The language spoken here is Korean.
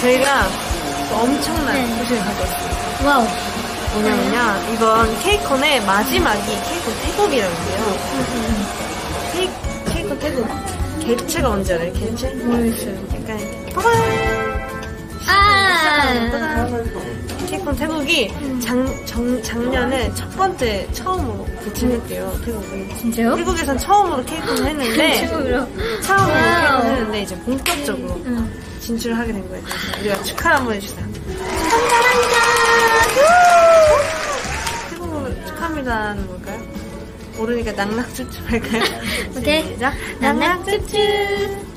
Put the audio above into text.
저희가 엄청난 소식을 가지고 왔어요. 와우. 뭐냐면요, 이번 케이콘의 마지막이 케이콘 태국이라는데요. 케이콘 태국. 개체가 뭔지 알아요? 개체? 모르겠어요. 약간 케이콘 태국이 작년에 첫 번째 처음으로 개최했대요. 태국은. 진짜요? 태국에선 처음으로 케이콘을 했는데 처음으로 케이콘을 했는데 이제 본격적으로 진출을 하게 된 거예요. 그래서 우리가 축하를 한번 해주세요. 축하합니다. 태국어로 축하합니다는 뭘까요? 모르니까 낙낙쭈쭈 할까요? 오케이. 시작. 낙낙쭈쭈.